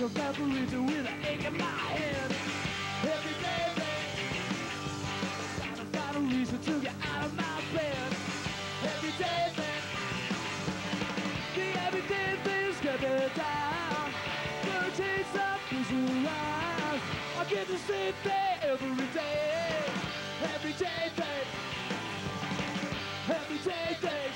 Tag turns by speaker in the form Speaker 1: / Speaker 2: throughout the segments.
Speaker 1: a memory with an ache in my head. Every day, babe, trying to find a reason to get out of my bed. Every day, babe, the everyday things get me down. Gonna change some things around. I get the same thing every day. Every day, babe. Every day, babe.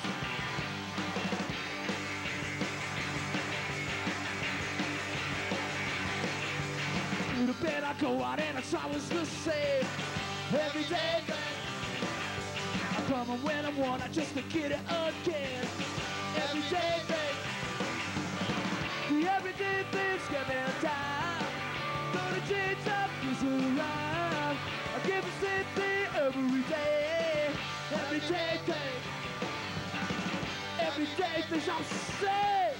Speaker 1: To the bed I go out and it's always the same. Every day, babe. I come on when I want, I just to get it again. Every day, babe. The everyday things get me down. Gonna change up, things around. I give the same thing every day. Every day, babe. Every day, things I'm saying.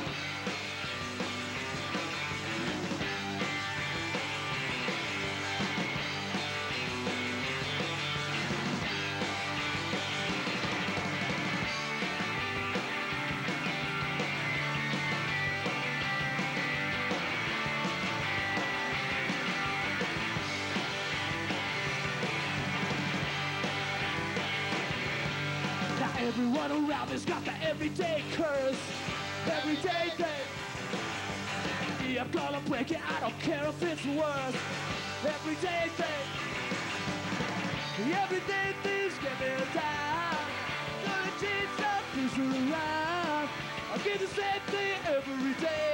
Speaker 1: Everyone around me's got the everyday curse. Everyday thing. Yeah, I'm gonna break it, I don't care if it's worse. Everyday thing. The everyday things get me down. Gonna change some things around. I'll get the same thing every day.